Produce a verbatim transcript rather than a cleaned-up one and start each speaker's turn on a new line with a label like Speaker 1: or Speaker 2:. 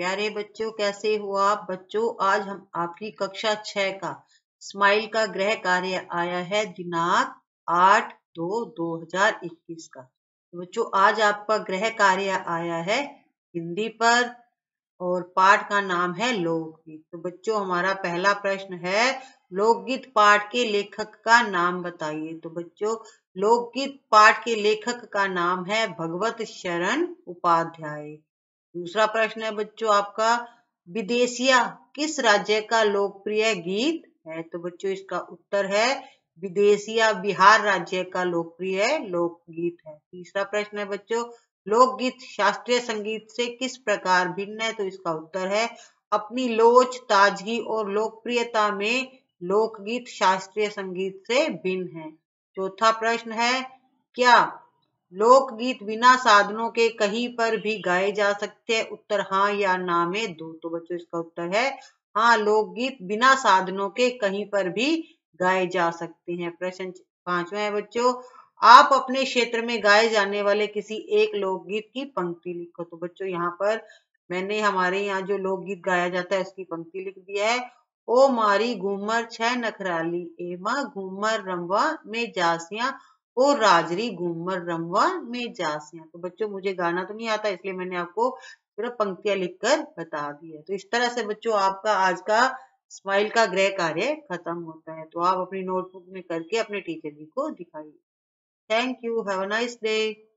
Speaker 1: प्यारे बच्चों, कैसे हो आप बच्चों। आज हम आपकी कक्षा छह का स्माइल का गृह कार्य आया है दिनांक आठ दो दो हजार इक्कीस का। तो बच्चों आज आपका गृह कार्य आया है हिंदी पर और पाठ का नाम है लोकगीत। तो बच्चों हमारा पहला प्रश्न है, लोकगीत पाठ के लेखक का नाम बताइए। तो बच्चों लोकगीत पाठ के लेखक का नाम है भगवत शरण उपाध्याय। दूसरा प्रश्न है बच्चों आपका, विदेशिया किस राज्य का लोकप्रिय गीत है। तो बच्चों इसका उत्तर है विदेशिया बिहार राज्य का लोकप्रिय लोकगीत है। तीसरा प्रश्न है बच्चों, लोकगीत शास्त्रीय संगीत से किस प्रकार भिन्न है। तो इसका उत्तर है अपनी लोच, ताजगी और लोकप्रियता में लोकगीत शास्त्रीय संगीत से भिन्न है। चौथा प्रश्न है, क्या लोकगीत बिना साधनों के कहीं पर भी गाए जा सकते हैं। उत्तर हाँ या ना में दो। तो बच्चों इसका उत्तर है हाँ, लोकगीत बिना साधनों के कहीं पर भी गाए जा सकते हैं। प्रश्न पांचवा है बच्चों, आप अपने क्षेत्र में गाए जाने वाले किसी एक लोकगीत की पंक्ति लिखो। तो बच्चों यहाँ पर मैंने हमारे यहाँ जो लोकगीत गाया जाता है उसकी पंक्ति लिख दिया है। ओ मारी घूमर छह नखराली, एमा घूमर रमवा में जासिया, ओ राजरी घूमर रमवा में जासिया। तो बच्चों मुझे गाना तो नहीं आता, इसलिए मैंने आपको सिर्फ पंक्तियां लिखकर बता दी है। तो इस तरह से बच्चों आपका आज का स्माइल का गृह कार्य खत्म होता है। तो आप अपनी नोटबुक में करके अपने टीचर जी को दिखाइए। Thank you, have a nice day.